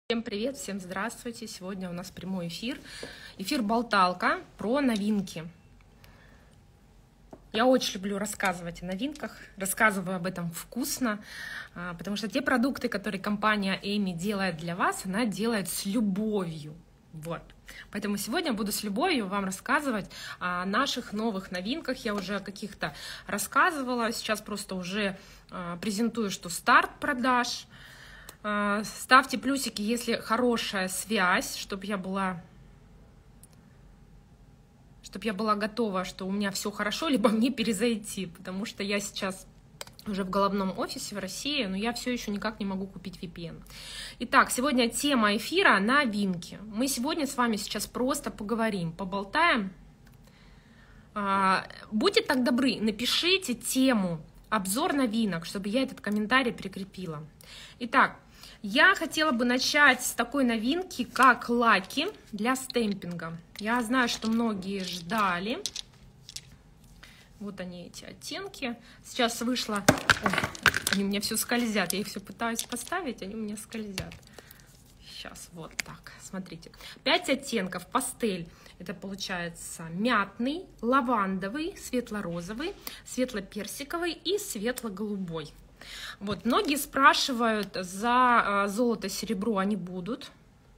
Всем привет, всем здравствуйте. Сегодня у нас прямой эфир. Эфир-болталка про новинки. Я очень люблю рассказывать о новинках, рассказываю об этом вкусно, потому что те продукты, которые компания Эми делает для вас, она делает с любовью. Вот. Поэтому сегодня буду с любовью вам рассказывать о наших новых новинках. Я уже о каких-то рассказывала, сейчас просто уже презентую, что старт продаж. Ставьте плюсики, если хорошая связь, чтобы я была готова, что у меня все хорошо, либо мне перезайти, потому что я сейчас уже в головном офисе в России, но я все еще никак не могу купить VPN. Итак, сегодня тема эфира — новинки. Мы сегодня с вами сейчас просто поговорим, поболтаем. Будьте так добры, напишите тему «Обзор новинок», чтобы я этот комментарий прикрепила. Итак, я хотела бы начать с такой новинки, как лаки для стемпинга. Я знаю, что многие ждали. Вот они, эти оттенки. Сейчас вышла... Ой, они у меня все скользят. Я их все пытаюсь поставить, они у меня скользят. Сейчас, вот так, смотрите. 5 оттенков пастель. Это получается мятный, лавандовый, светло-розовый, светло-персиковый и светло-голубой. Вот, многие спрашивают за золото-серебро, они будут.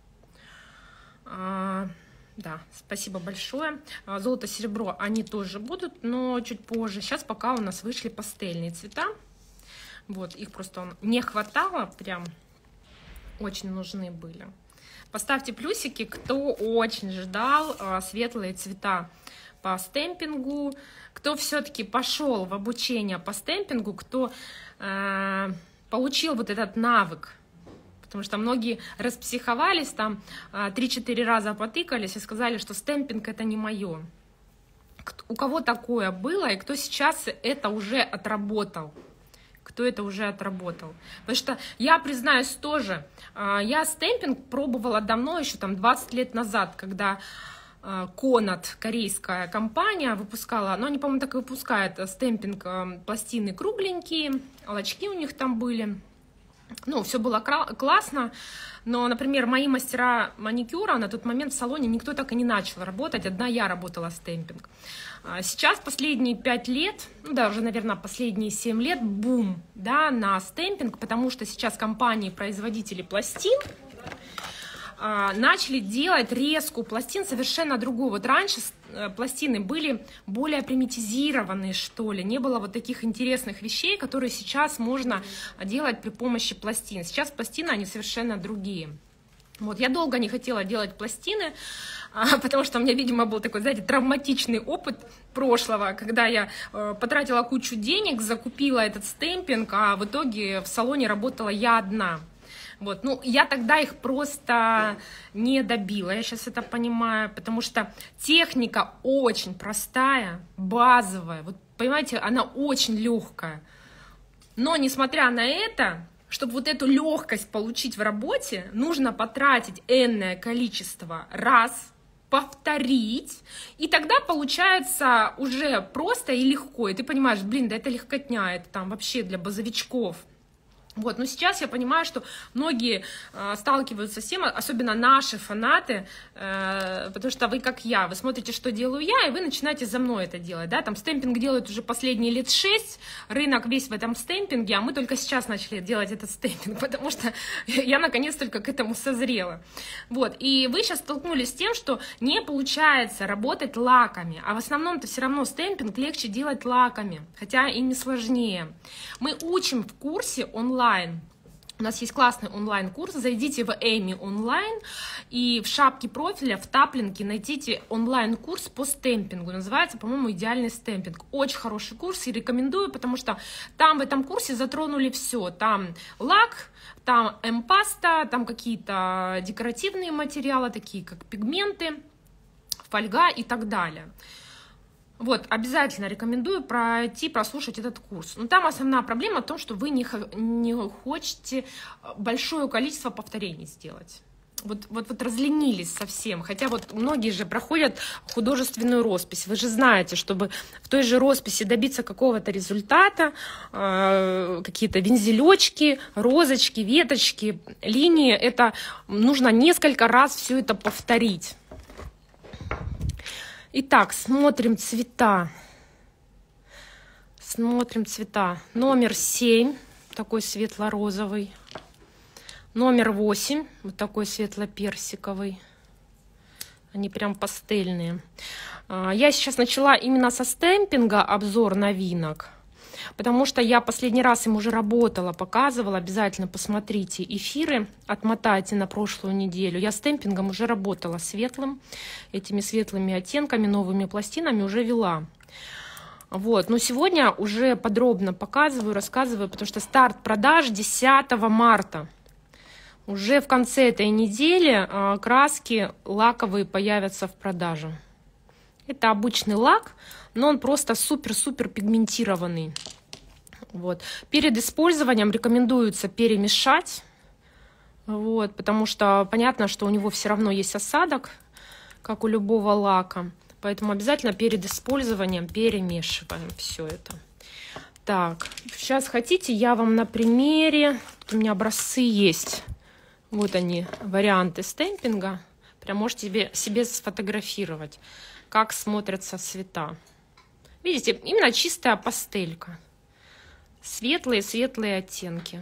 Да, спасибо большое. Золото-серебро они тоже будут, но чуть позже. Сейчас пока у нас вышли пастельные цвета. Вот, их просто не хватало, прям очень нужны были. Поставьте плюсики, кто очень ждал светлые цвета по стемпингу, кто все-таки пошел в обучение по стемпингу, кто получил вот этот навык. Потому что многие распсиховались, там 3-4 раза потыкались и сказали, что стемпинг — это не мое. У кого такое было и кто сейчас это уже отработал? Кто это уже отработал? Потому что я, признаюсь, тоже, я стемпинг пробовала давно, еще там 20 лет назад, когда Конат, корейская компания, выпускала, но они, по-моему, так и выпускают стемпинг, пластины кругленькие, лачки у них там были. Ну, все было классно, но, например, мои мастера маникюра на тот момент в салоне никто так и не начал работать, одна я работала стемпинг. Сейчас последние 5 лет, ну, даже, наверное, последние 7 лет бум, да, на стемпинг, потому что сейчас компании-производители пластин начали делать резку пластин совершенно другую. Вот раньше пластины были более примитизированные, что ли, не было вот таких интересных вещей, которые сейчас можно делать при помощи пластин. Сейчас пластины, они совершенно другие. Вот, я долго не хотела делать пластины, потому что у меня, видимо, был такой, знаете, травматичный опыт прошлого, когда я потратила кучу денег, закупила этот стемпинг, а в итоге в салоне работала я одна. Вот, ну, я тогда их просто не добила, я сейчас это понимаю, потому что техника очень простая, базовая, вот, понимаете, она очень легкая, но, несмотря на это, чтобы вот эту легкость получить в работе, нужно потратить энное количество раз, повторить, и тогда получается уже просто и легко, и ты понимаешь, блин, да это легкотня, это там вообще для базовичков. Вот, но сейчас я понимаю, что многие сталкиваются с тем, особенно наши фанаты, потому что вы, как я, вы смотрите, что делаю я, и вы начинаете за мной это делать, да, там стемпинг делают уже последние лет 6, рынок весь в этом стемпинге, а мы только сейчас начали делать этот стемпинг, потому что я наконец только к этому созрела. Вот, и вы сейчас столкнулись с тем, что не получается работать лаками, а в основном-то все равно стемпинг легче делать лаками, хотя и не сложнее. Мы учим в курсе онлайн. У нас есть классный онлайн-курс. Зайдите в Эми онлайн и в шапке профиля, в таплинке найдите онлайн-курс по стемпингу. Называется, по-моему, «Идеальный стемпинг». Очень хороший курс и рекомендую, потому что там в этом курсе затронули все. Там лак, там эмпаста, там какие-то декоративные материалы, такие как пигменты, фольга и так далее. Вот, обязательно рекомендую пройти, прослушать этот курс. Но там основная проблема в том, что вы не хотите большое количество повторений сделать. вот разленились совсем. Хотя вот многие же проходят художественную роспись. Вы же знаете, чтобы в той же росписи добиться какого-то результата, какие-то вензелечки, розочки, веточки, линии, это нужно несколько раз все это повторить. Итак, смотрим цвета. Смотрим цвета. Номер 7, такой светло-розовый. Номер 8, вот такой светло-персиковый. Они прям пастельные. Я сейчас начала именно со стемпинга обзор новинок, потому что я последний раз им уже работала, показывала. Обязательно посмотрите эфиры, отмотайте на прошлую неделю. Я стемпингом уже работала светлым, этими светлыми оттенками, новыми пластинами уже вела. Вот, но сегодня уже подробно показываю, рассказываю, потому что старт продаж 10 марта. Уже в конце этой недели краски лаковые появятся в продаже. Это обычный лак, но он просто супер-супер пигментированный. Вот. Перед использованием рекомендуется перемешать, вот, потому что понятно, что у него все равно есть осадок, как у любого лака. Поэтому обязательно перед использованием перемешиваем все это. Так, сейчас хотите, я вам на примере, тут у меня образцы есть. Вот они, варианты стемпинга. Прям можете себе сфотографировать, как смотрятся цвета. Видите, именно чистая пастелька. Светлые оттенки.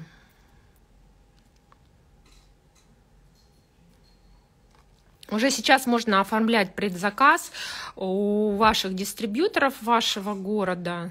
Уже сейчас можно оформлять предзаказ у ваших дистрибьюторов вашего города.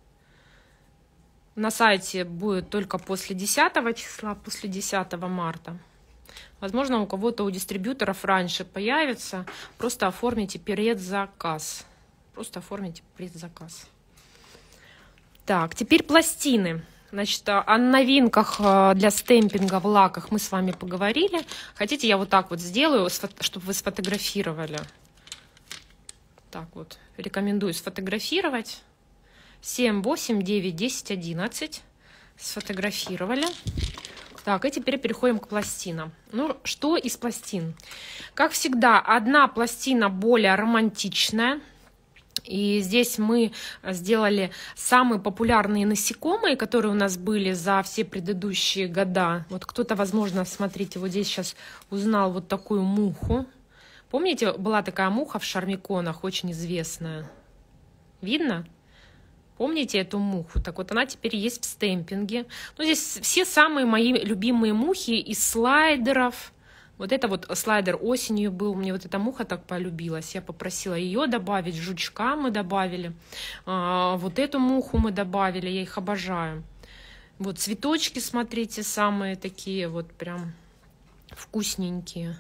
На сайте будет только после 10 числа, после 10 марта. Возможно, у кого-то, у дистрибьюторов раньше появится. Просто оформите предзаказ. Просто оформите предзаказ. Так, теперь пластины. Значит, о новинках для стемпинга в лаках мы с вами поговорили. Хотите, я вот так вот сделаю, чтобы вы сфотографировали. Так вот, рекомендую сфотографировать. 7, 8, 9, 10, 11. Сфотографировали. Так, и теперь переходим к пластинам. Ну, что из пластин? Как всегда, одна пластина более романтичная. И здесь мы сделали самые популярные насекомые, которые у нас были за все предыдущие года. Вот кто-то, возможно, смотрите, вот здесь сейчас узнал вот такую муху. Помните, была такая муха в шармиконах, очень известная? Видно? Помните эту муху? Так вот, она теперь есть в стемпинге. Ну, здесь все самые мои любимые мухи из слайдеров. Вот это вот слайдер осенью был. Мне вот эта муха так полюбилась. Я попросила ее добавить. Жучка мы добавили. Вот эту муху мы добавили. Я их обожаю. Вот цветочки, смотрите, самые такие вот прям вкусненькие.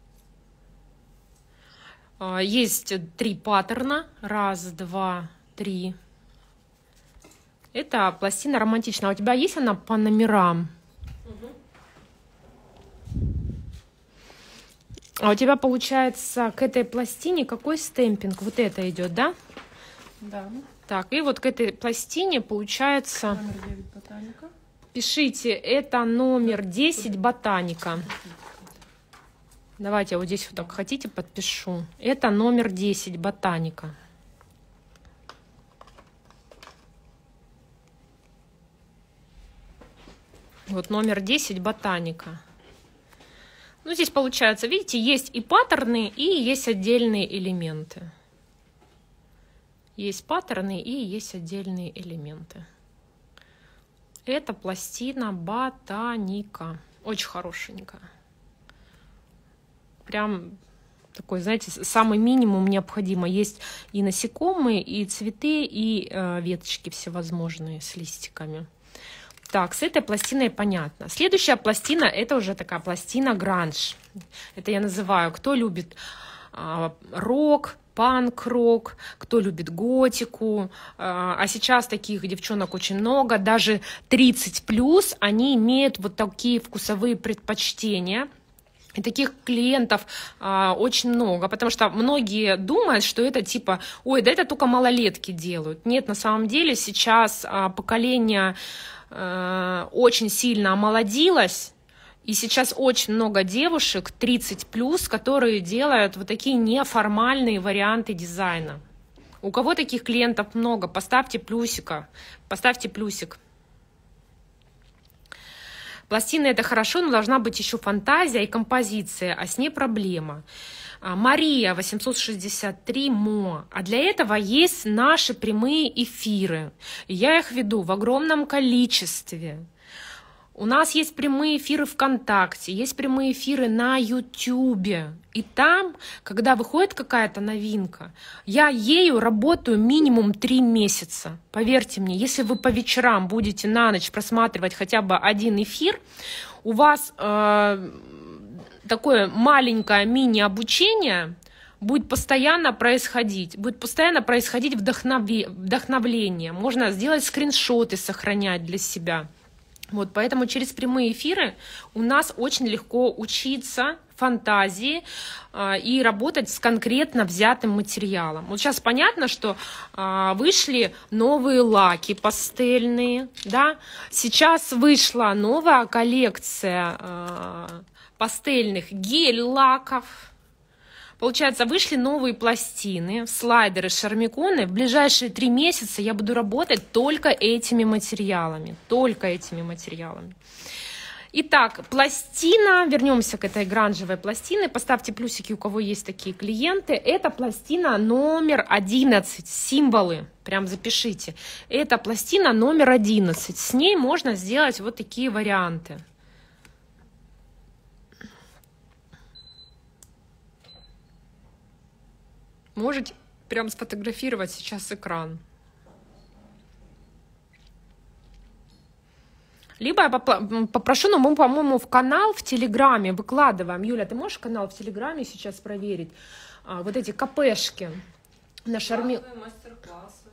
Есть 3 паттерна. 1, 2, 3. Это пластина романтичная. У тебя есть она по номерам? А у тебя получается к этой пластине какой стемпинг? Вот это идет, да? Да. Так, и вот к этой пластине получается... Номер 9 ботаника. Пишите, это номер 10 ботаника. Давайте я вот здесь вот так хотите подпишу. Это номер 10 ботаника. Вот номер 10 ботаника. Ну, здесь получается, видите, есть и паттерны, и есть отдельные элементы. Есть паттерны и есть отдельные элементы. Это пластина ботаника. Очень хорошенькая. Прям такой, знаете, самый минимум необходимо. Есть и насекомые, и цветы, и веточки всевозможные с листиками. Так, с этой пластиной понятно. Следующая пластина, это уже такая пластина гранж. Это я называю, кто любит рок, панк-рок, кто любит готику. А сейчас таких девчонок очень много, даже 30+, они имеют вот такие вкусовые предпочтения. И таких клиентов очень много, потому что многие думают, что это типа, ой, да это только малолетки делают. Нет, на самом деле сейчас поколение очень сильно омолодилось, И сейчас очень много девушек 30+, которые делают вот такие неформальные варианты дизайна. У кого таких клиентов много, поставьте плюсика, поставьте плюсик. Пластины это хорошо, но должна быть еще фантазия и композиция, а с ней проблема. Мария 863 мо. А для этого есть наши прямые эфиры. Я их веду в огромном количестве. У нас есть прямые эфиры ВКонтакте, есть прямые эфиры на Ютубе. И там, когда выходит какая-то новинка, я ею работаю минимум 3 месяца. Поверьте мне, если вы по вечерам будете на ночь просматривать хотя бы один эфир, у вас такое маленькое мини-обучение будет постоянно происходить. Будет постоянно происходить вдохновление. Можно сделать скриншоты, сохранять для себя. Вот, поэтому через прямые эфиры у нас очень легко учиться фантазии и работать с конкретно взятым материалом. Вот сейчас понятно, что вышли новые лаки пастельные, да? Сейчас вышла новая коллекция пастельных гель-лаков. Получается, вышли новые пластины, слайдеры, шармиконы. В ближайшие 3 месяца я буду работать только этими материалами. Только этими материалами. Итак, пластина. Вернемся к этой гранжевой пластине. Поставьте плюсики, у кого есть такие клиенты. Это пластина номер 11. Символы. Прям запишите. Это пластина номер 11. С ней можно сделать вот такие варианты. Можете прям сфотографировать сейчас экран. Либо я попрошу, но мы, по-моему, в канал в Телеграме выкладываем. Юля, ты можешь канал в Телеграме сейчас проверить? Вот эти КПшки на шарме. Мастер-классы.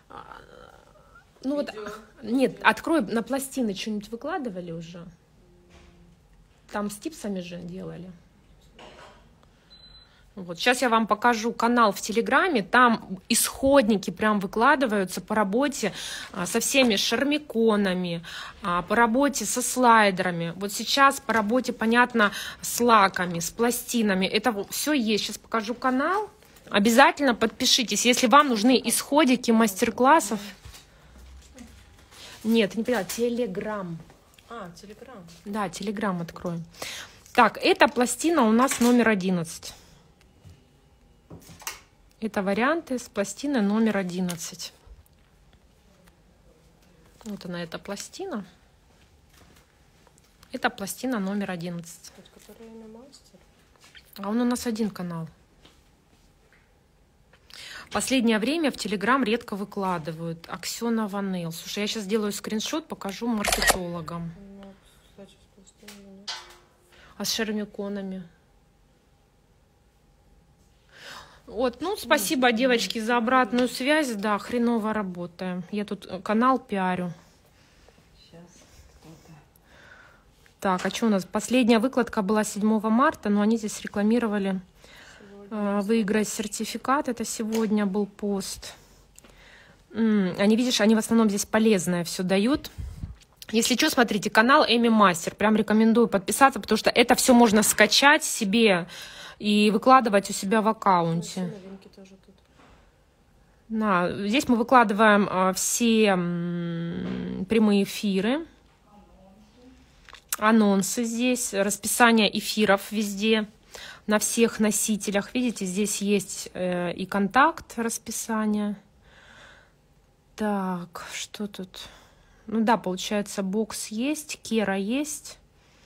Ну вот, нет, открой, на пластины что-нибудь выкладывали уже? Там с типсами же делали. Вот. Сейчас я вам покажу канал в Телеграме, там исходники прям выкладываются по работе со всеми шармиконами, по работе со слайдерами. Вот сейчас по работе, понятно, с лаками, с пластинами. Это все есть. Сейчас покажу канал. Обязательно подпишитесь, если вам нужны исходики мастер-классов. Нет, не поняла, Телеграм. Телеграм. Да, Телеграм откроем. Так, эта пластина у нас номер 11. Это варианты с пластины номер 11. Вот она, эта пластина. Это пластина номер 11. А он у нас один канал. Последнее время в Телеграм редко выкладывают. Аксенова Нейл. Слушай, я сейчас сделаю скриншот, покажу маркетологам. А с шармиконами? Вот, ну, спасибо, девочки, за обратную связь. Да, хреново работаем. Я тут канал пиарю. Так, а что у нас? Последняя выкладка была 7 марта, но они здесь рекламировали выиграть сертификат. Это сегодня был пост. Они, видишь, они в основном здесь полезное все дают. Если что, смотрите, канал Эми Мастер. Прям рекомендую подписаться, потому что это все можно скачать себе и выкладывать у себя в аккаунте. Да, здесь мы выкладываем все прямые эфиры, анонсы здесь, расписание эфиров везде, на всех носителях. Видите, здесь есть и контакт, расписание. Так, что тут? Ну да, получается, бокс есть, Кера есть.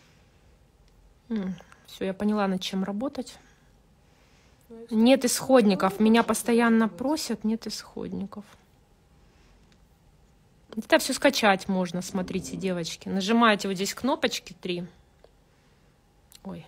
Все, я поняла, над чем работать. Нет исходников. Меня постоянно просят, нет исходников. Это все скачать можно, смотрите, девочки. Нажимаете вот здесь кнопочки 3. Ой.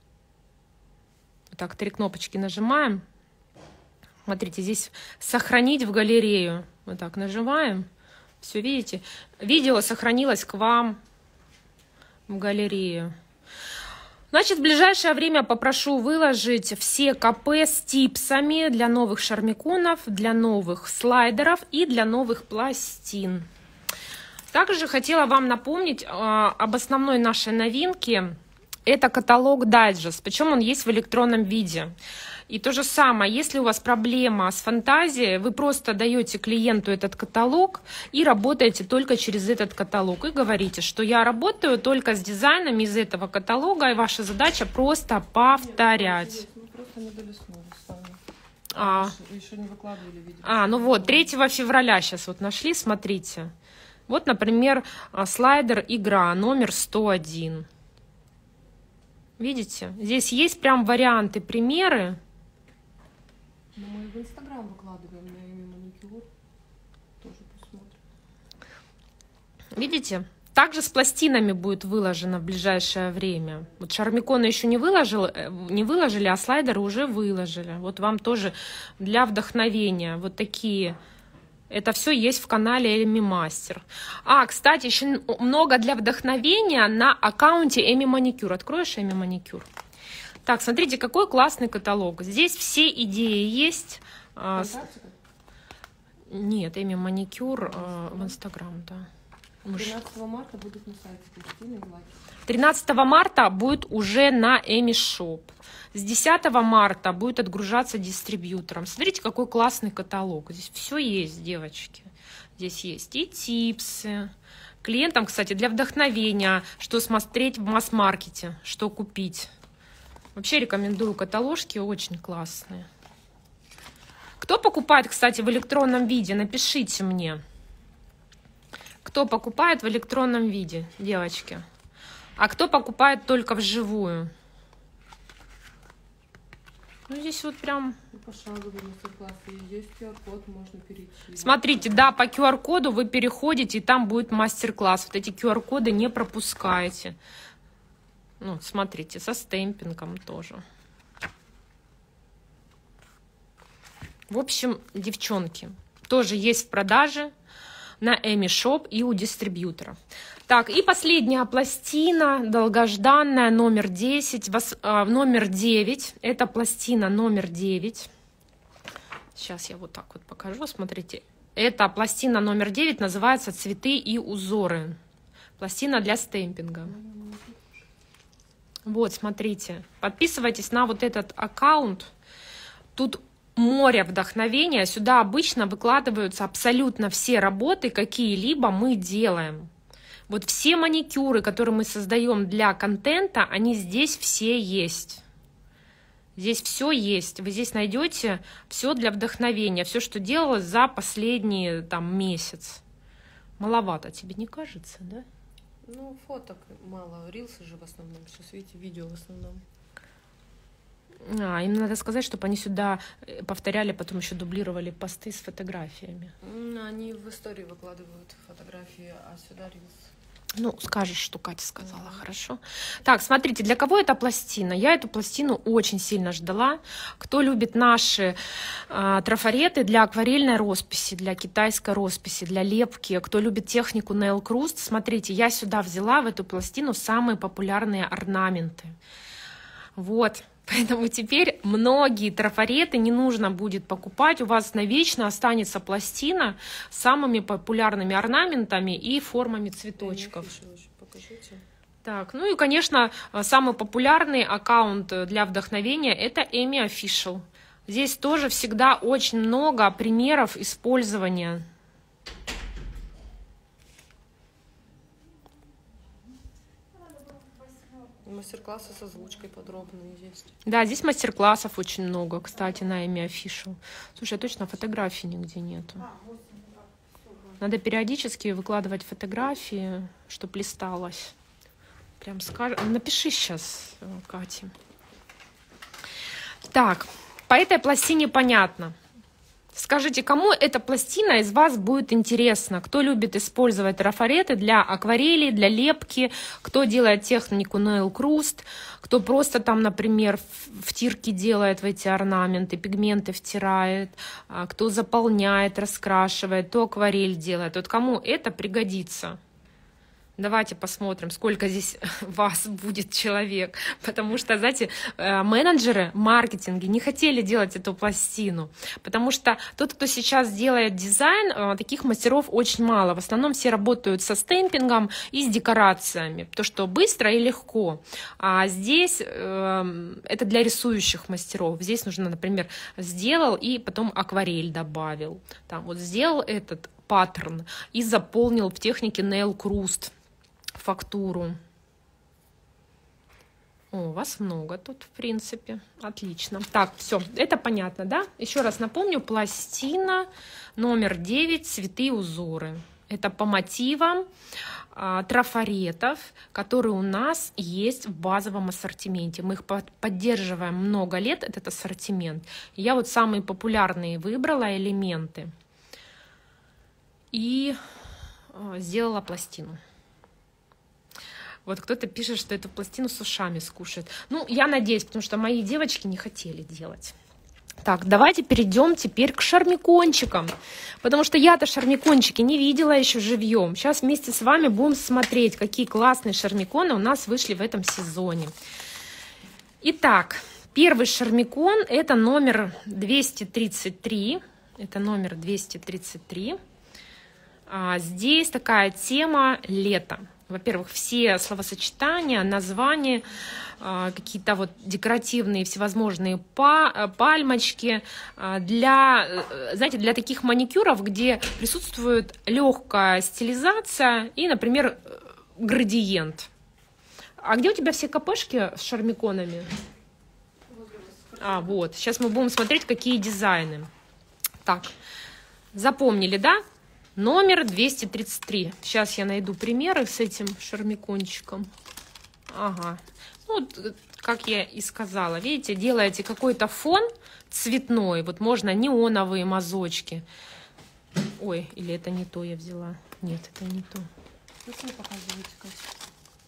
Так, 3 кнопочки нажимаем. Смотрите, здесь сохранить в галерею. Вот так нажимаем. Все, видите? Видео сохранилось к вам в галерею. Значит, в ближайшее время попрошу выложить все КП с типсами для новых шармиконов, для новых слайдеров и для новых пластин. Также хотела вам напомнить об основной нашей новинке. Это каталог Digest, причем он есть в электронном виде. И то же самое, если у вас проблема с фантазией, вы просто даете клиенту этот каталог и работаете только через этот каталог. И говорите, что я работаю только с дизайнами из этого каталога, и ваша задача просто повторять. Мы просто не долистнули с вами. Еще не выкладывали видео. Ну вот, 3 февраля сейчас вот нашли, смотрите. Вот, например, слайдер «Игра», номер 101. Видите? Здесь есть прям варианты, примеры. Но мы в Инстаграм выкладываем на имя маникюр. Тоже посмотрим. Видите? Также с пластинами будет выложено в ближайшее время. Вот Шармикона еще не выложили, а слайдеры уже выложили. Вот вам тоже для вдохновения вот такие. Это все есть в канале Эми Мастер. Кстати, еще много для вдохновения на аккаунте Эми Маникюр. Откроешь Эми Маникюр? Так, смотрите, какой классный каталог. Здесь все идеи есть. Нет, Эми Маникюр в Инстаграм, да. 13 марта будет на сайте Кристины и Лаки. 13 марта будет уже на Эми Шоп. С 10 марта будет отгружаться дистрибьютором. Смотрите, какой классный каталог. Здесь все есть, девочки. Здесь есть и типсы. Клиентам, кстати, для вдохновения, что смотреть в масс-маркете, что купить. Вообще рекомендую каталожки, очень классные. Кто покупает, кстати, в электронном виде? Напишите мне. Кто покупает в электронном виде, девочки? А кто покупает только вживую? Ну, здесь вот прям... Пошаговый мастер-класс. Есть QR-код, можно перейти. Смотрите, да, по QR-коду вы переходите, и там будет мастер-класс. Вот эти QR-коды не пропускайте. Ну, смотрите, со стемпингом тоже. В общем, девчонки, тоже есть в продаже на Эми Шоп и у дистрибьютора. Так, и последняя пластина, долгожданная, номер 10, номер 9. Это пластина номер 9. Сейчас я вот так вот покажу, смотрите. Эта пластина номер 9 называется «Цветы и узоры». Пластина для стемпинга. Вот, смотрите. Подписывайтесь на вот этот аккаунт. Тут море вдохновения. Сюда обычно выкладываются абсолютно все работы, какие-либо мы делаем. Вот все маникюры, которые мы создаем для контента, они здесь все есть. Здесь все есть. Вы здесь найдете все для вдохновения, все, что делалось за последний месяц. Маловато, тебе не кажется, да? Ну, фоток мало. Рилсы же в основном. Сейчас видите, видео в основном. Им надо сказать, чтобы они сюда повторяли, потом еще дублировали посты с фотографиями. Они в истории выкладывают фотографии, а сюда рилс. Ну, скажешь, что Катя сказала, хорошо. Так, смотрите, для кого эта пластина? Я эту пластину очень сильно ждала. Кто любит наши трафареты для акварельной росписи, для китайской росписи, для лепки, кто любит технику Nail Crust, смотрите, я сюда взяла в эту пластину самые популярные орнаменты. Вот. Поэтому теперь многие трафареты не нужно будет покупать. У вас навечно останется пластина с самыми популярными орнаментами и формами цветочков. Покажите. Так, ну и, конечно, самый популярный аккаунт для вдохновения – это Эми Official. Здесь тоже всегда очень много примеров использования. Мастер-классы с озвучкой подробные есть. Да, здесь мастер-классов очень много, кстати, на Эми Official. Слушай, точно фотографий нигде нету. Надо периодически выкладывать фотографии, чтобы листалось. Прям скажем. Напиши сейчас, Кате. Так, по этой пластине понятно. Скажите, кому эта пластина из вас будет интересна? Кто любит использовать трафареты для акварели, для лепки? Кто делает технику Nail Crust? Кто просто там, например, втирки делает в эти орнаменты, пигменты втирает? Кто заполняет, раскрашивает, кто акварель делает? Вот кому это пригодится? Давайте посмотрим, сколько здесь вас будет человек. Потому что, знаете, менеджеры маркетинга не хотели делать эту пластину. Потому что тот, кто сейчас делает дизайн, таких мастеров очень мало. В основном все работают со стемпингом и с декорациями. То, что быстро и легко. А здесь это для рисующих мастеров. Здесь нужно, например, сделал и потом акварель добавил. Там вот сделал этот паттерн и заполнил в технике Nail Crust фактуру. О, у вас много тут, в принципе. Отлично. Так, все, это понятно, да? Еще раз напомню, пластина номер 9, цветы и узоры. Это по мотивам трафаретов, которые у нас есть в базовом ассортименте. Мы их поддерживаем много лет, этот ассортимент. Я вот самые популярные выбрала элементы и сделала пластину. Вот кто-то пишет, что эту пластину с ушами скушает. Ну, я надеюсь, потому что мои девочки не хотели делать. Так, давайте перейдем теперь к шармикончикам. Потому что я-то шармикончики не видела еще живьем. Сейчас вместе с вами будем смотреть, какие классные шармиконы у нас вышли в этом сезоне. Итак, первый шармикон – это номер 233. Это номер 233. Здесь такая тема лета. Во-первых, все словосочетания, названия, какие-то вот декоративные всевозможные пальмочки для, знаете, для таких маникюров, где присутствует легкая стилизация и, например, градиент. А где у тебя все КПшки с шармиконами? Вот. Сейчас мы будем смотреть, какие дизайны. Так, запомнили, да? Номер 233. Сейчас я найду примеры с этим шармикончиком. Ага. Ну, как я и сказала, видите, делаете какой-то фон цветной. Вот можно неоновые мазочки. Ой, или это не то я взяла. Нет, это не то. Что вы показываете, Катя?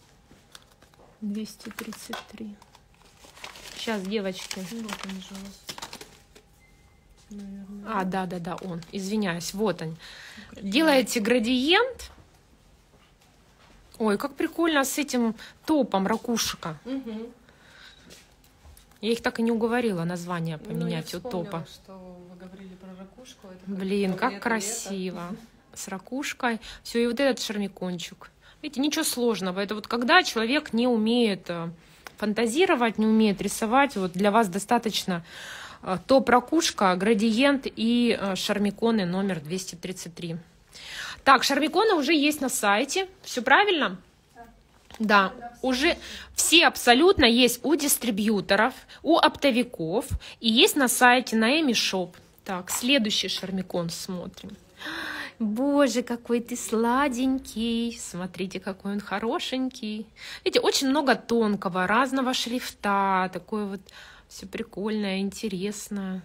233. Сейчас, девочки. Ну, вот он же у вас. Наверное. Да, он. Извиняюсь, вот он. Делаете градиент. Ой, как прикольно с этим топом ракушка. Угу. Я их так и не уговорила название поменять у топа. Что вы говорили про ракушку. Это Блин, как красиво. Лето. С ракушкой. Все, и вот этот шармикончик. Видите, ничего сложного. Это вот когда человек не умеет фантазировать, не умеет рисовать, вот для вас достаточно топ-ракушка, градиент и шармиконы номер 233. Так, шармиконы уже есть на сайте. Все правильно? Да, уже все абсолютно есть у дистрибьюторов, у оптовиков и есть на сайте на Эми Шоп. Так, следующий шармикон смотрим. Боже, какой ты сладенький. Смотрите, какой он хорошенький. Видите, очень много тонкого, разного шрифта. Такой вот все прикольное, интересное.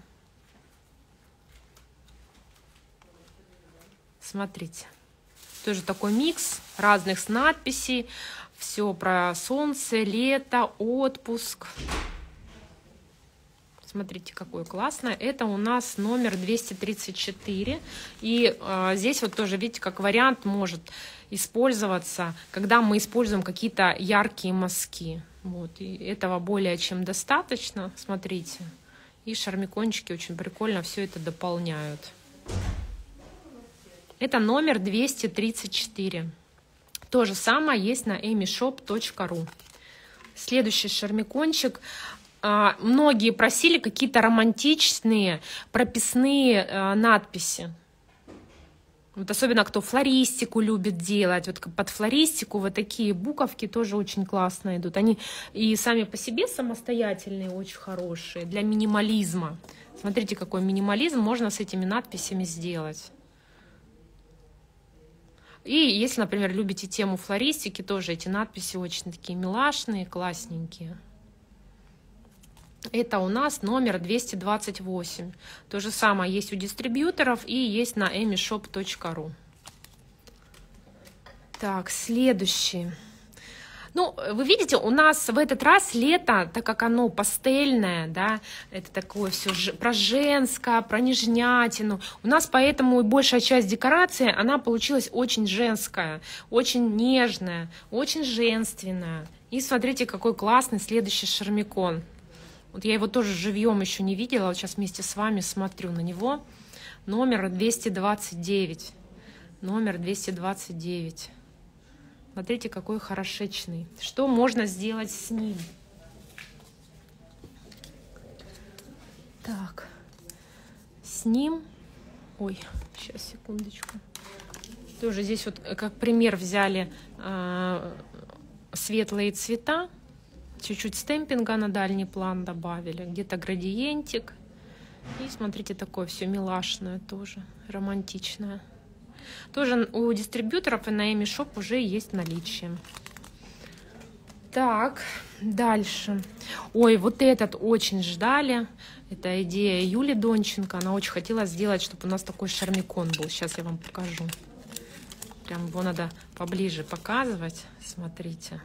Смотрите. Тоже такой микс разных с надписей. Все про солнце, лето, отпуск. Смотрите, какое классное. Это у нас номер 234. И здесь вот тоже, видите, как вариант может использоваться, когда мы используем какие-то яркие мазки. Вот, и этого более чем достаточно. Смотрите. И шармикончики очень прикольно все это дополняют. Это номер 234. То же самое есть на amyshop.ru. Следующий шармикончик. Многие просили какие-то романтичные прописные надписи. Вот особенно кто флористику любит делать. Вот под флористику вот такие буковки тоже очень классно идут. Они и сами по себе самостоятельные, очень хорошие. Для минимализма. Смотрите, какой минимализм можно с этими надписями сделать. И если, например, любите тему флористики, тоже эти надписи очень такие милашные, классненькие. Это у нас номер 228. То же самое есть у дистрибьюторов и есть на amyshop.ru. Так, следующий. Ну, вы видите, у нас в этот раз лето, так как оно пастельное, да, это такое все про женское, про нежнятину. У нас поэтому и большая часть декорации, она получилась очень женская, очень нежная, очень женственная. И смотрите, какой классный следующий шармикон. Вот я его тоже живьем еще не видела, вот сейчас вместе с вами смотрю на него. Номер 229. Номер 229. Смотрите, какой хорошечный. Что можно сделать с ним? Так, с ним... Ой, сейчас, секундочку. Тоже здесь вот как пример взяли светлые цвета. Чуть-чуть стемпинга на дальний план добавили. Где-то градиентик. И смотрите, такое все милашное тоже, романтичное. Тоже у дистрибьюторов и на Эми Шоп уже есть наличие. Так, дальше. Ой, вот этот очень ждали. Это идея Юли Донченко. Она очень хотела сделать, чтобы у нас такой шармикон был. Сейчас я вам покажу. Прям его надо поближе показывать. Смотрите.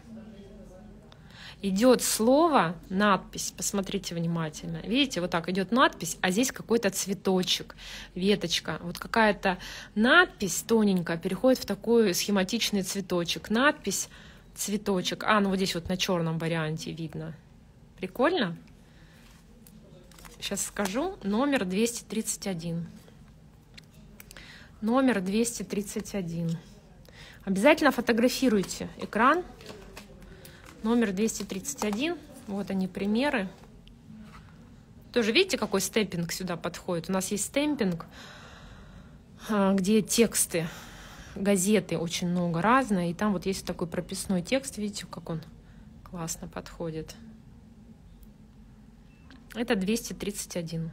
Идет слово, надпись, посмотрите внимательно. Видите, вот так идет надпись, а здесь какой-то цветочек, веточка. Вот какая-то надпись тоненькая переходит в такой схематичный цветочек. Надпись, цветочек. Ну вот здесь вот на черном варианте видно. Прикольно? Сейчас скажу. Номер 231. Номер 231. Обязательно фотографируйте экран. Номер 231. Вот они, примеры. Тоже видите, какой стемпинг сюда подходит? У нас есть стемпинг, где тексты, газеты очень много разные. И там вот есть такой прописной текст. Видите, как он классно подходит. Это 231.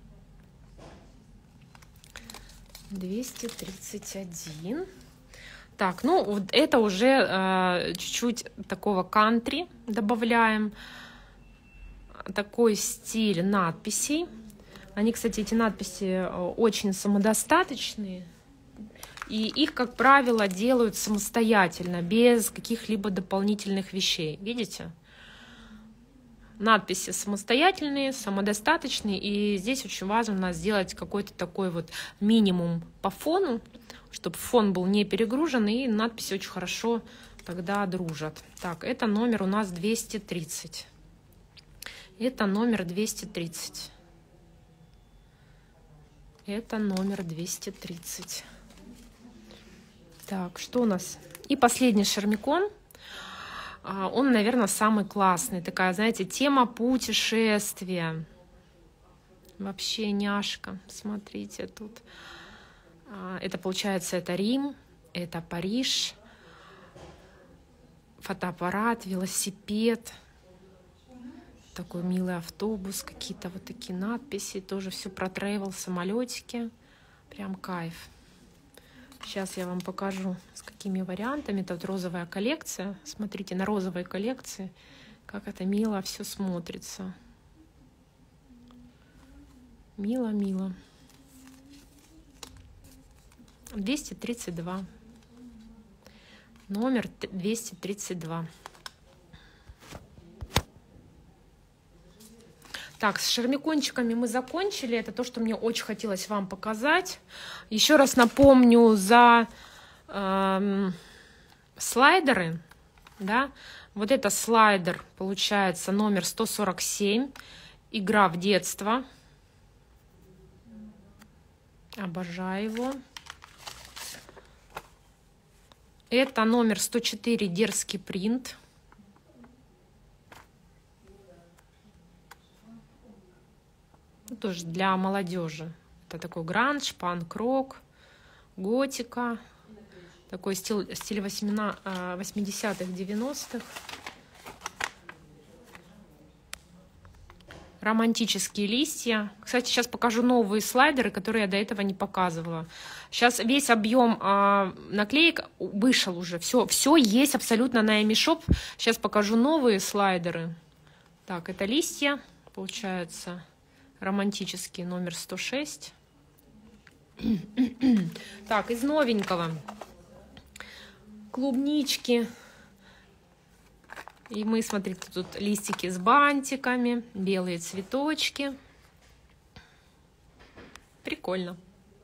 231. Так, ну вот это уже чуть-чуть такого кантри добавляем. Такой стиль надписей. Они, кстати, эти надписи очень самодостаточные. И их, как правило, делают самостоятельно, без каких-либо дополнительных вещей. Видите? Надписи самостоятельные, самодостаточные. И здесь очень важно сделать какой-то такой вот минимум по фону, чтобы фон был не перегружен, и надписи очень хорошо тогда дружат. Так, это номер у нас 230. Это номер 230. Это номер 230. Так, что у нас? И последний шармикон. Он, наверное, самый классный. Такая, знаете, тема путешествия. Вообще няшка. Смотрите, тут... Это, получается, это Рим, это Париж, фотоаппарат, велосипед, такой милый автобус, какие-то вот такие надписи, тоже все про тревел, самолетики, прям кайф. Сейчас я вам покажу, с какими вариантами. Это вот розовая коллекция, смотрите, на розовой коллекции, как это мило все смотрится. Мило-мило. 232. Номер 232. Так, с шармикончиками мы закончили. Это то, что мне очень хотелось вам показать. Еще раз напомню за слайдеры. Да? Вот это слайдер, получается, номер 147. Игра в детство. Обожаю его. Это номер 104, дерзкий принт. Тоже для молодежи. Это такой гранж, панк-рок, готика. Такой стиль 80-х, 90-х. Романтические листья. Кстати, сейчас покажу новые слайдеры, которые я до этого не показывала. Сейчас весь объем наклеек вышел уже. Все есть абсолютно на Эми Шоп. Сейчас покажу новые слайдеры. Так, это листья, получается, романтический номер 106. Так, из новенького. Клубнички. И мы, смотрите, тут листики с бантиками, белые цветочки. Прикольно.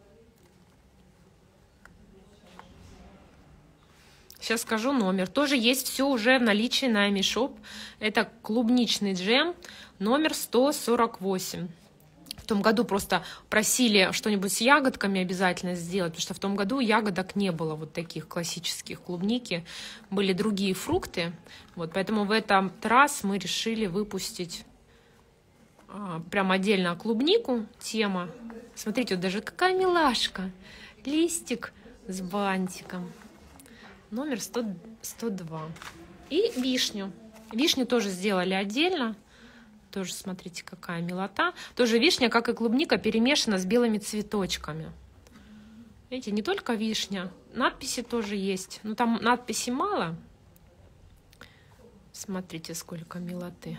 Сейчас скажу номер. Тоже есть все уже в наличии на AmiShop. Это клубничный джем, номер 148. В том году просто просили что-нибудь с ягодками обязательно сделать, потому что в том году ягодок не было вот таких классических клубники, были другие фрукты. Вот, поэтому в этот раз мы решили выпустить прям отдельно клубнику, тема. Смотрите, вот даже какая милашка. Листик с бантиком. Номер 102. И вишню. Вишню тоже сделали отдельно. Тоже смотрите, какая милота. Тоже вишня, как и клубника, перемешана с белыми цветочками. Видите, не только вишня. Надписи тоже есть. Но там надписей мало. Смотрите, сколько милоты.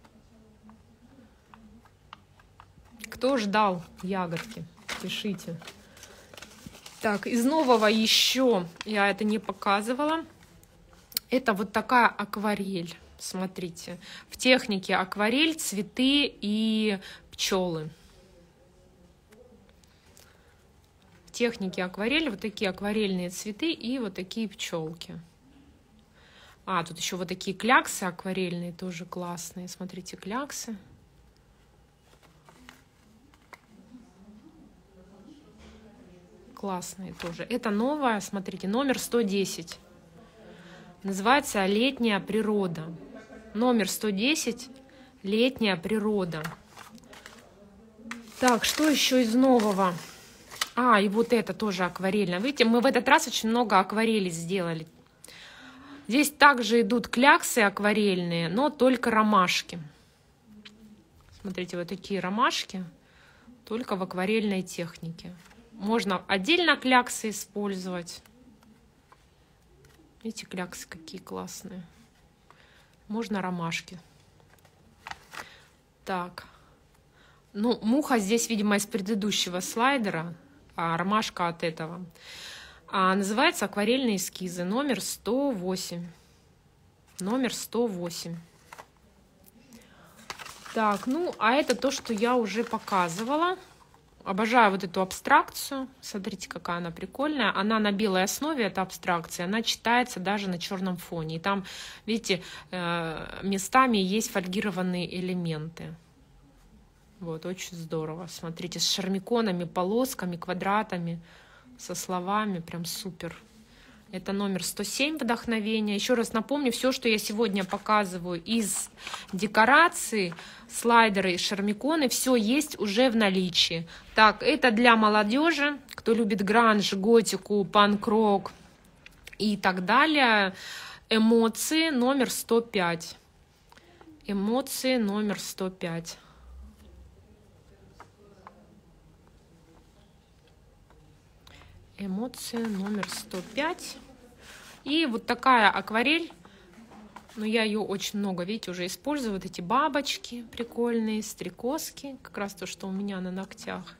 Кто ждал ягодки? Пишите. Так, из нового еще, я это не показывала, это вот такая акварель, смотрите, в технике акварель, цветы и пчелы. В технике акварель вот такие акварельные цветы и вот такие пчелки. А, тут еще вот такие кляксы акварельные, тоже классные, смотрите, кляксы. Классные тоже. Это новая, смотрите, номер 110. Называется «Летняя природа». Номер 110 «Летняя природа». Так, что еще из нового? А, и вот это тоже акварельно. Видите, мы в этот раз очень много акварели сделали. Здесь также идут кляксы акварельные, но только ромашки. Смотрите, вот такие ромашки, только в акварельной технике. Можно отдельно кляксы использовать. Видите, кляксы какие классные. Можно ромашки. Так. Ну, муха здесь, видимо, из предыдущего слайдера, а ромашка от этого. Называется «Акварельные эскизы». Номер 108. Номер 108. Так, ну, а это то, что я уже показывала. Обожаю вот эту абстракцию. Смотрите, какая она прикольная. Она на белой основе, эта абстракция. Она читается даже на черном фоне. И там, видите, местами есть фольгированные элементы. Вот, очень здорово. Смотрите, с шармиконами, полосками, квадратами, со словами. Прям супер. Это номер 107 «Вдохновение». Еще раз напомню, все, что я сегодня показываю из декорации, слайдеры и шармиконы, все есть уже в наличии. Так, это для молодежи, кто любит гранж, готику, панк-рок и так далее. Эмоции номер 105. Эмоции номер 105. Эмоции номер 105. И вот такая акварель. Но я ее очень много, видите, уже использую. Вот эти бабочки прикольные, стрекозки. Как раз то, что у меня на ногтях.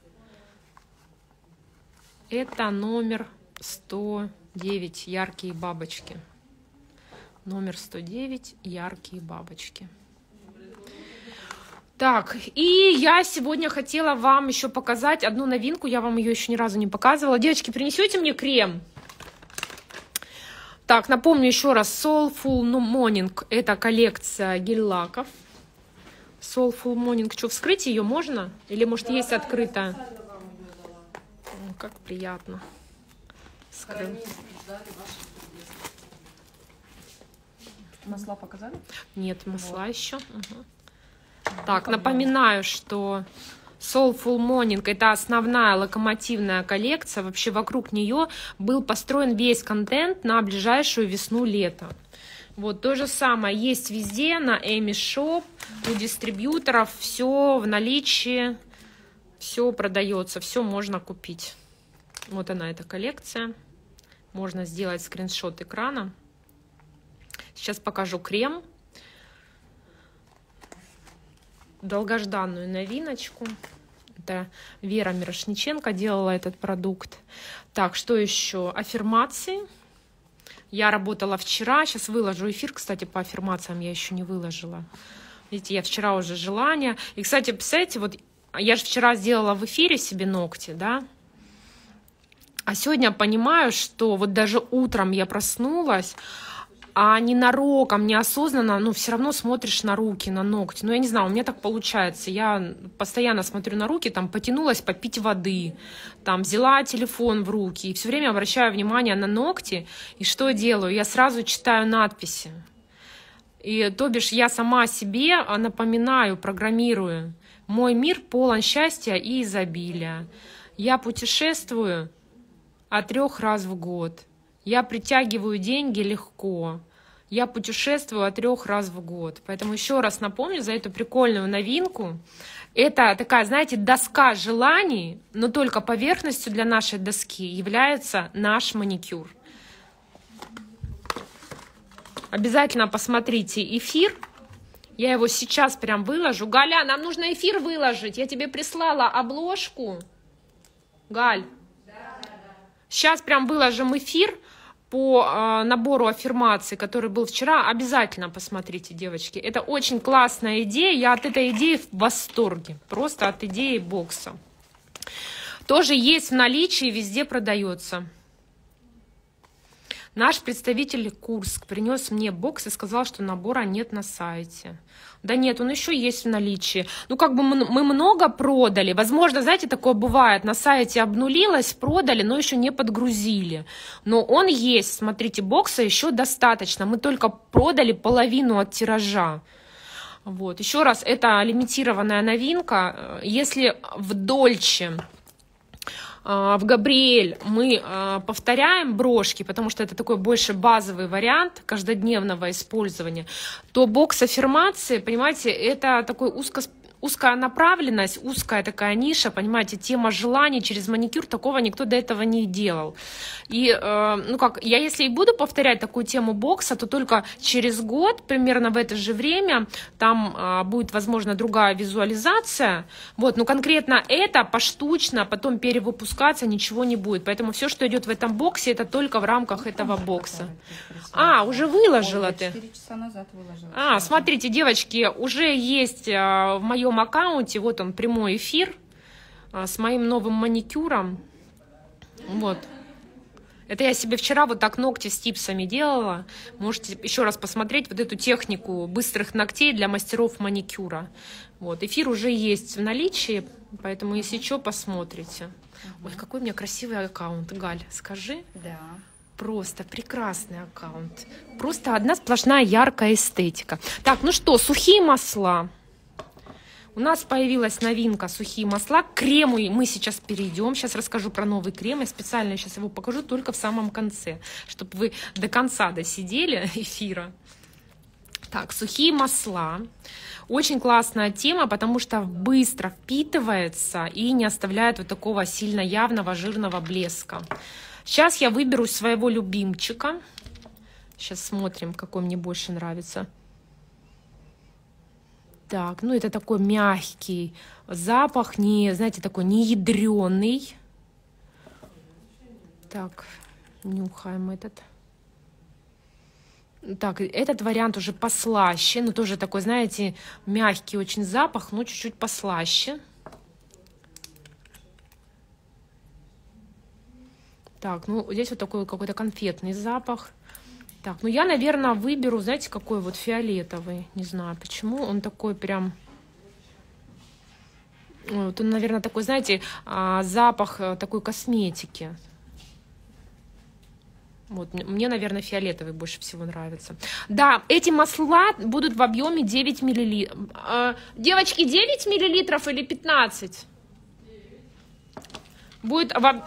Это номер 109. Яркие бабочки. Номер 109. Яркие бабочки. Так, и я сегодня хотела вам еще показать одну новинку. Я вам ее еще ни разу не показывала. Девочки, принесете мне крем? Так, напомню еще раз. Soulful Morning. Это коллекция гель-лаков. Soulful Morning. Что, вскрыть ее можно? Или, может, есть открытая? О, как приятно. Вскрыл. Масла показали? Нет, масла еще. Угу. Так, напоминаю, что Soulful Morning — это основная локомотивная коллекция. Вообще вокруг нее был построен весь контент на ближайшую весну-лето. Вот то же самое есть везде, на AmiShop, у дистрибьюторов. Все в наличии, все продается, все можно купить. Вот она, эта коллекция. Можно сделать скриншот экрана. Сейчас покажу крем. Долгожданную новиночку. Это Вера Мирошниченко делала этот продукт. Так, что еще? Аффирмации. Я работала вчера, сейчас выложу эфир, кстати, по аффирмациям я еще не выложила. Видите, я вчера уже желание. И, кстати, представляете, вот я же вчера сделала в эфире себе ногти, да? А сегодня понимаю, что вот даже утром я проснулась, а ненароком, неосознанно, ну, все равно смотришь на руки, на ногти. Ну, я не знаю, у меня так получается. Я постоянно смотрю на руки, там, потянулась попить воды, там, взяла телефон в руки, и все время обращаю внимание на ногти. И что делаю? Я сразу читаю надписи. И, то бишь, я сама себе напоминаю, программирую. Мой мир полон счастья и изобилия. Я путешествую от 3 раз в год. Я притягиваю деньги легко. Я путешествую от 3 раз в год. Поэтому еще раз напомню за эту прикольную новинку. Это такая, знаете, доска желаний, но только поверхностью для нашей доски является наш маникюр. Обязательно посмотрите эфир. Я его сейчас прям выложу. Галя, нам нужно эфир выложить. Я тебе прислала обложку. Галь. Сейчас прям выложим эфир по набору аффирмаций, который был вчера. Обязательно посмотрите, девочки. Это очень классная идея. Я от этой идеи в восторге. Просто от идеи бокса. Тоже есть в наличии, везде продается. Наш представитель Курск принес мне бокс и сказал, что набора нет на сайте. Да нет, он еще есть в наличии. Ну, как бы мы много продали. Возможно, знаете, такое бывает. На сайте обнулилось, продали, но еще не подгрузили. Но он есть. Смотрите, бокса еще достаточно. Мы только продали половину от тиража. Вот. Еще раз, это лимитированная новинка. Если в Дольче, в Габриэль мы повторяем брошки, потому что это такой больше базовый вариант каждодневного использования, то бокс аффирмации, понимаете, это такой узкая направленность, узкая такая ниша, понимаете, тема желаний через маникюр, такого никто до этого не делал. И, ну как, я если и буду повторять такую тему бокса, то только через год, примерно в это же время, там будет, возможно, другая визуализация, вот, но конкретно это поштучно, потом перевыпускаться ничего не будет, поэтому все, что идет в этом боксе, это только в рамках этого бокса. А, уже выложила ты? 4 часа назад выложила. Смотрите, девочки, уже есть в моем аккаунте, вот он, прямой эфир с моим новым маникюром. Вот. Это я себе вчера вот так ногти с типсами делала. Можете еще раз посмотреть вот эту технику быстрых ногтей для мастеров маникюра. Вот. Эфир уже есть в наличии, поэтому если что, посмотрите. Ой, какой у меня красивый аккаунт, Галь, скажи. Да. Просто прекрасный аккаунт. Просто одна сплошная яркая эстетика. Так, ну что, сухие масла. У нас появилась новинка сухие масла. К крему мы сейчас перейдем. Сейчас расскажу про новый крем. Я специально сейчас его покажу только в самом конце, чтобы вы до конца досидели эфира. Так, сухие масла. Очень классная тема, потому что быстро впитывается и не оставляет вот такого сильно явного жирного блеска. Сейчас я выберу своего любимчика. Сейчас смотрим, какой мне больше нравится. Так, ну это такой мягкий запах, не, знаете, такой не ядреный. Так, нюхаем этот. Так, этот вариант уже послаще, но тоже такой, знаете, мягкий очень запах, но чуть-чуть послаще. Так, ну здесь вот такой какой-то конфетный запах. Так, ну я, наверное, выберу, знаете, какой вот фиолетовый. Не знаю, почему он такой прям... Вот он, наверное, такой, знаете, запах такой косметики. Вот, мне, наверное, фиолетовый больше всего нравится. Да, эти масла будут в объеме 9 миллилитров. Девочки, 9 миллилитров или 15? Будет в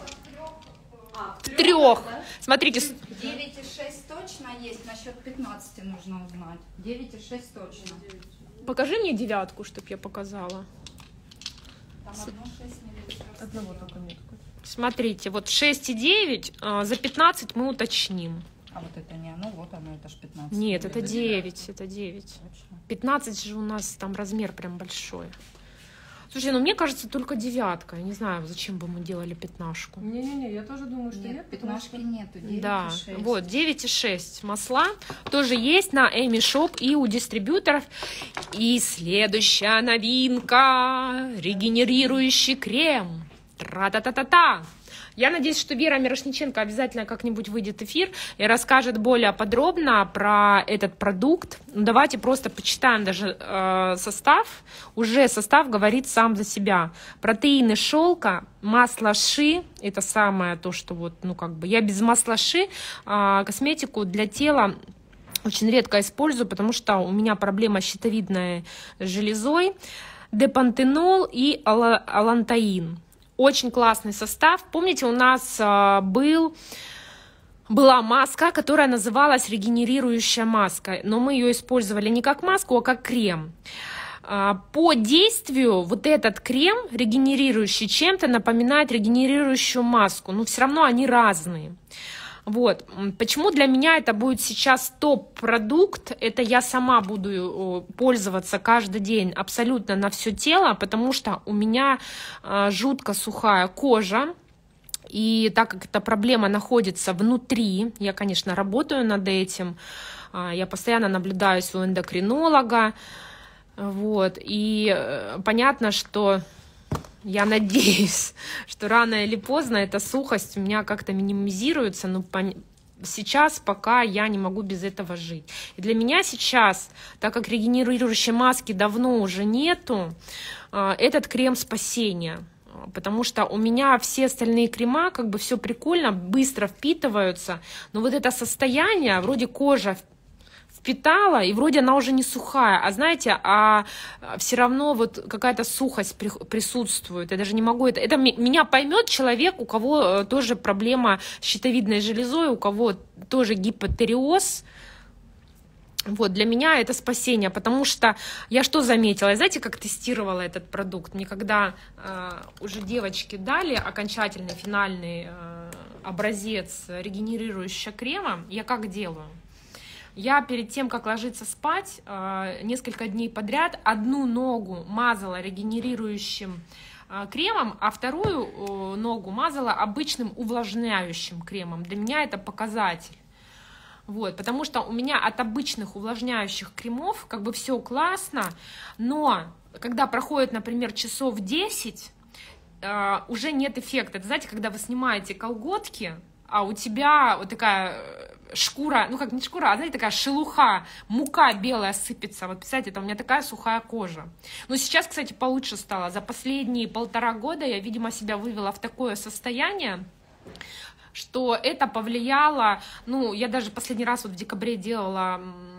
3. Смотрите. 9,6 точно есть, насчет 15 нужно узнать. 9,6 точно. Покажи мне 9, чтобы я показала. Там 1,6 миллилитров. Одного только нет. Смотрите, вот 6,9, за 15 мы уточним. А вот это не оно, вот оно, это ж 15. Нет, это 9, это 9. Точно. 15 же у нас там размер прям большой. Слушай, ну мне кажется, только 9. Я не знаю, зачем бы мы делали 15. Не-не-не, я тоже думаю, что Нет, потому что 15 нету, 9,6. Да, вот, 9,6 масла тоже есть на Эми Шоп и у дистрибьюторов. И следующая новинка — регенерирующий крем. Тра-та-та-та-та. Я надеюсь, что Вера Мирошниченко обязательно как-нибудь выйдет в эфир и расскажет более подробно про этот продукт. Ну, давайте просто почитаем даже состав. Уже состав говорит сам за себя. Протеины шелка, масло ши, это самое то, что вот, ну как бы я без масла ши косметику для тела очень редко использую, потому что у меня проблема с щитовидной железой. Депантенол и алантаин. Очень классный состав. Помните, у нас была маска, которая называлась регенерирующая маска, но мы ее использовали не как маску, а как крем. По действию вот этот крем регенерирующий чем-то напоминает регенерирующую маску, но все равно они разные. Вот. Почему для меня это будет сейчас топ-продукт? Это я сама буду пользоваться каждый день абсолютно на все тело, потому что у меня жутко сухая кожа. И так как эта проблема находится внутри, я, конечно, работаю над этим, я постоянно наблюдаюсь у эндокринолога. Вот. И понятно, что... Я надеюсь, что рано или поздно эта сухость у меня как-то минимизируется, но сейчас пока я не могу без этого жить. И для меня сейчас, так как регенерирующей маски давно уже нету, этот крем спасения. Потому что у меня все остальные крема, как бы все прикольно, быстро впитываются, но вот это состояние, вроде кожа впитала, и вроде она уже не сухая, а знаете, все равно вот какая-то сухость присутствует. Я даже не могу это меня поймет человек, у кого тоже проблема с щитовидной железой, у кого тоже гипотереоз. Вот, для меня это спасение, потому что я что заметила, я, знаете, как тестировала этот продукт? Мне когда уже девочки дали окончательный, финальный образец регенерирующего крема, я как делаю? Я перед тем, как ложиться спать, несколько дней подряд одну ногу мазала регенерирующим кремом, а вторую ногу мазала обычным увлажняющим кремом. Для меня это показатель. Вот, потому что у меня от обычных увлажняющих кремов как бы все классно, но когда проходит, например, часов 10, уже нет эффекта. Это, знаете, когда вы снимаете колготки, а у тебя вот такая шкура, ну как не шкура, а знаете, такая шелуха, мука белая сыпется. Вот представьте, это у меня такая сухая кожа. Но сейчас, кстати, получше стало. За последние 1,5 года я, видимо, себя вывела в такое состояние, что это повлияло, ну, я даже последний раз вот в декабре делала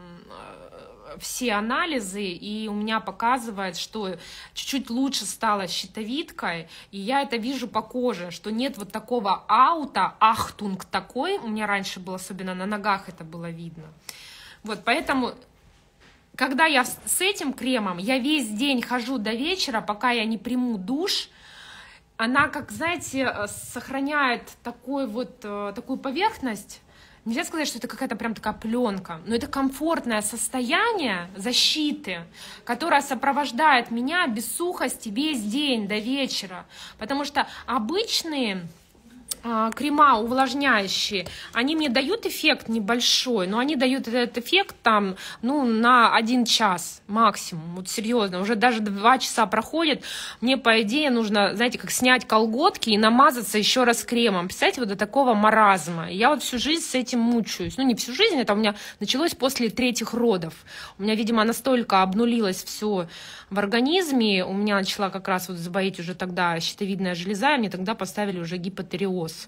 все анализы, и у меня показывает, что чуть-чуть лучше стало щитовидкой, и я это вижу по коже, что нет вот такого аута, ахтунг такой, у меня раньше было, особенно на ногах это было видно. Вот, поэтому, когда я с этим кремом, я весь день хожу до вечера, пока я не приму душ, она, как, знаете, сохраняет такую поверхность. Нельзя сказать, что это какая-то прям такая пленка, но это комфортное состояние защиты, которое сопровождает меня без сухости весь день до вечера. Потому что обычные крема увлажняющие, они мне дают эффект небольшой, но они дают этот эффект там, ну, на 1 час максимум, вот серьезно, уже даже 2 часа проходит, мне, по идее, нужно, знаете, как снять колготки и намазаться еще раз кремом, представляете, вот до такого маразма, я вот всю жизнь с этим мучаюсь, ну, не всю жизнь, это у меня началось после 3-х родов, у меня, видимо, настолько обнулилось все в организме, у меня начала как раз вот заболеть уже тогда щитовидная железа, и мне тогда поставили уже гипотереоз.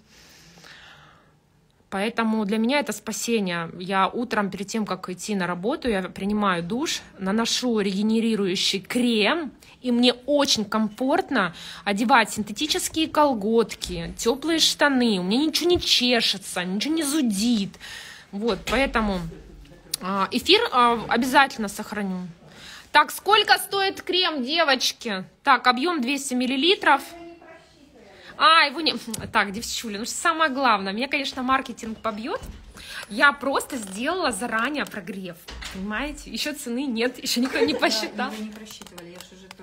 Поэтому для меня это спасение. Я утром перед тем, как идти на работу, я принимаю душ, наношу регенерирующий крем, и мне очень комфортно одевать синтетические колготки, теплые штаны, у меня ничего не чешется, ничего не зудит. Вот, поэтому эфир обязательно сохраню. Так, сколько стоит крем, девочки? Так, объем 200 миллилитров. Его не... Так, девчули, ну что самое главное, меня, конечно, маркетинг побьет. Я просто сделала заранее прогрев, понимаете? Еще цены нет, еще никто не посчитал. Вы не просчитывали, я же тоже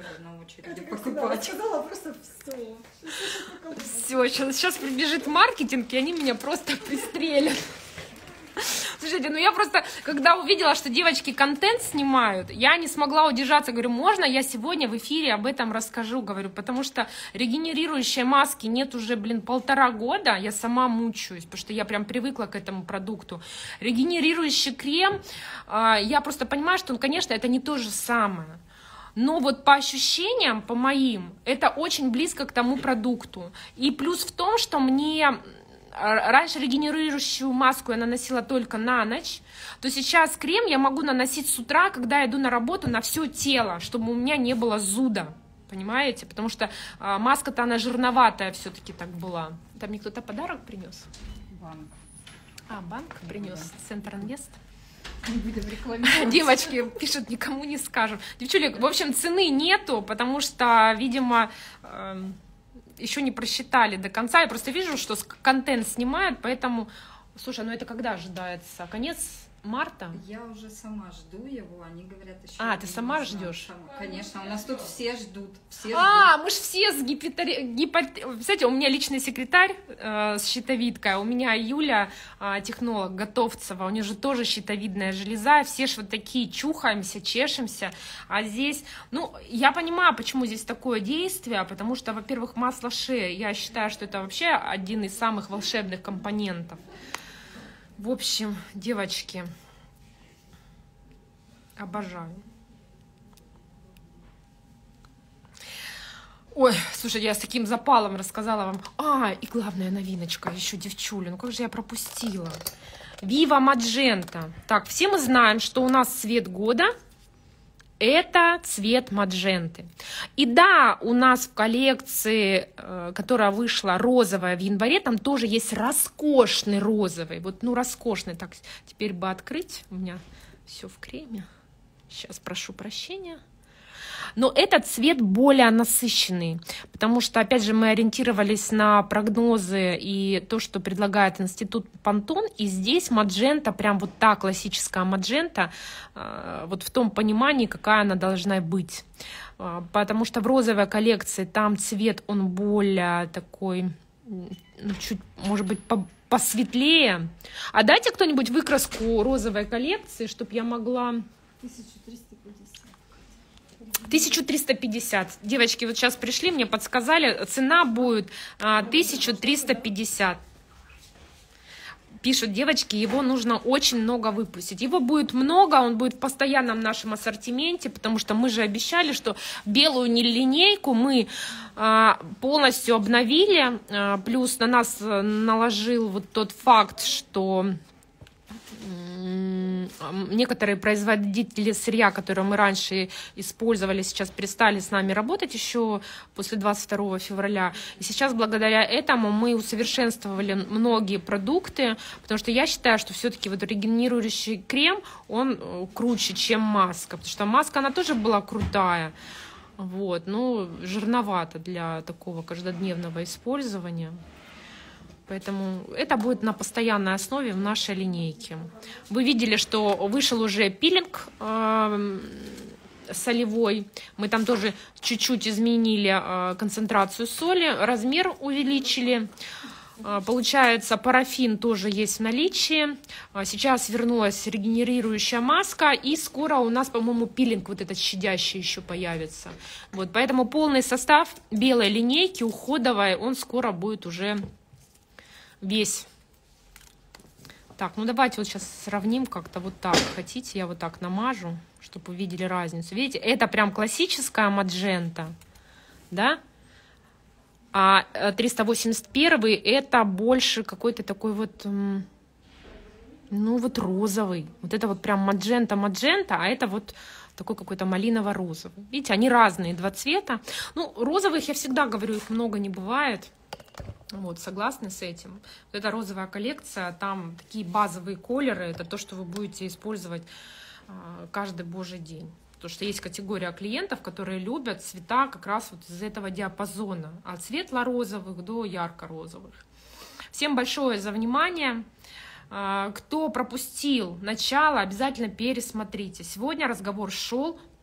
уже на очереди Как всегда, покупать. сказала просто все. Все, сейчас прибежит маркетинг, и они меня просто пристрелят. Слушайте, ну я просто, когда увидела, что девочки контент снимают, я не смогла удержаться. Говорю, можно я сегодня в эфире об этом расскажу? Говорю, потому что регенерирующей маски нет уже, 1,5 года. Я сама мучаюсь, потому что я прям привыкла к этому продукту. Регенерирующий крем, я просто понимаю, что, конечно, это не то же самое. Но вот по ощущениям, по моим, это очень близко к тому продукту. И плюс в том, что мне... Раньше регенерирующую маску я наносила только на ночь, то сейчас крем я могу наносить с утра, когда я иду на работу, на все тело, чтобы у меня не было зуда, понимаете? Потому что маска-то она жирноватая все-таки так была. Там мне кто-то подарок принес? Банк. Банк принес, Центр Инвест. Не будем рекламировать. Девочки пишут, никому не скажем. Девчули, в общем, цены нету, потому что, видимо... еще не просчитали до конца. Я просто вижу, что контент снимают, поэтому... Слушай, ну это когда ожидается? Конец марта? Я уже сама жду его, они говорят еще... Ты сама ждешь? Конечно, у нас тут все ждут. Мы ж все с Кстати, у меня личный секретарь с щитовидкой, у меня Юля, технолог Готовцева, у нее же тоже щитовидная железа, все ж вот такие чухаемся, чешемся, а здесь... Ну, я понимаю, почему здесь такое действие, потому что, во-первых, масло шеи, я считаю, что это вообще один из самых волшебных компонентов. В общем, девочки, обожаю. Ой, слушай, я с таким запалом рассказала вам. И главная новиночка еще, девчули, ну как же я пропустила. Viva Magenta. Так, все мы знаем, что у нас цвет года это цвет мадженты. И да, у нас в коллекции, которая вышла розовая в январе, там тоже есть роскошный розовый. Вот, ну, роскошный. Так, теперь бы открыть. У меня все в креме. Сейчас прошу прощения. Но этот цвет более насыщенный, потому что, опять же, мы ориентировались на прогнозы и то, что предлагает Институт Пантон, и здесь маджента, прям вот та классическая маджента, вот в том понимании, какая она должна быть. Потому что в розовой коллекции там цвет, он более такой, чуть, может быть, посветлее. А дайте кто-нибудь выкраску розовой коллекции, чтобы я могла... 1350. Девочки, вот сейчас пришли, мне подсказали, цена будет 1350. Пишут девочки, его нужно очень много выпустить. Его будет много, он будет в постоянном нашем ассортименте, потому что мы же обещали, что белую линейку мы полностью обновили. Плюс на нас наложил вот тот факт, что... Некоторые производители сырья, которые мы раньше использовали, сейчас перестали с нами работать еще после 22 февраля. И сейчас благодаря этому мы усовершенствовали многие продукты, потому что я считаю, что все-таки вот регенерирующий крем, он круче, чем маска. Потому что маска, она тоже была крутая, вот, но жирновато для такого каждодневного использования. Поэтому это будет на постоянной основе в нашей линейке. Вы видели, что вышел уже пилинг солевой. Мы там тоже чуть-чуть изменили концентрацию соли, размер увеличили. Получается, парафин тоже есть в наличии. Сейчас вернулась регенерирующая маска. И скоро у нас, по-моему, пилинг вот этот щадящий еще появится. Вот, поэтому полный состав белой линейки уходовой, он скоро будет уже... весь. Так, ну давайте вот сейчас сравним как-то вот так. Хотите, я вот так намажу, чтобы вы видели разницу. Видите, это прям классическая маджента, да? А 381 это больше какой-то такой вот, ну вот розовый. Вот это вот прям маджента, а это вот такой какой-то малиново-розовый. Видите, они разные, два цвета. Ну, розовых, я всегда говорю, их много не бывает. Вот, согласны с этим? Вот эта розовая коллекция, там такие базовые колеры, это то, что вы будете использовать каждый божий день. Потому что есть категория клиентов, которые любят цвета как раз вот из этого диапазона, от светло-розовых до ярко-розовых. Всем большое за внимание. Кто пропустил начало, обязательно пересмотрите. Сегодня разговор шел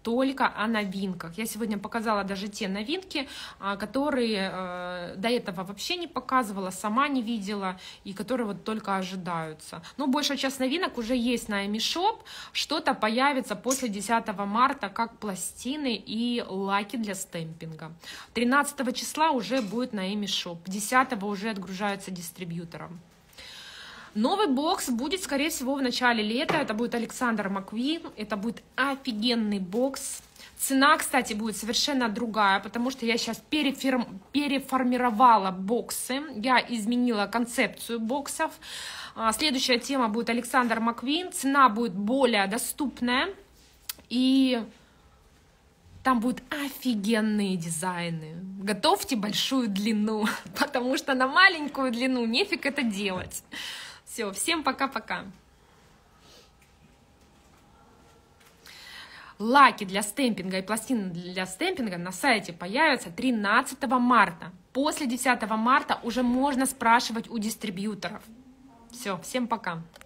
только о новинках. Я сегодня показала даже те новинки, которые до этого вообще не показывала, сама не видела, и которые вот только ожидаются. Но большая часть новинок уже есть на AmiShop, что-то появится после 10 марта, как пластины и лаки для стемпинга. 13 числа уже будет на AmiShop, 10 уже отгружаются дистрибьютором. Новый бокс будет, скорее всего, в начале лета. Это будет Александр Маквин. Это будет офигенный бокс. Цена, кстати, будет совершенно другая, потому что я сейчас переформировала боксы. Я изменила концепцию боксов. Следующая тема будет Александр Маквин. Цена будет более доступная. И там будут офигенные дизайны. Готовьте большую длину, потому что на маленькую длину нефиг это делать. Все, всем пока-пока. Лаки для стемпинга и пластины для стемпинга на сайте появятся 13 марта. После 10 марта уже можно спрашивать у дистрибьюторов. Все, всем пока.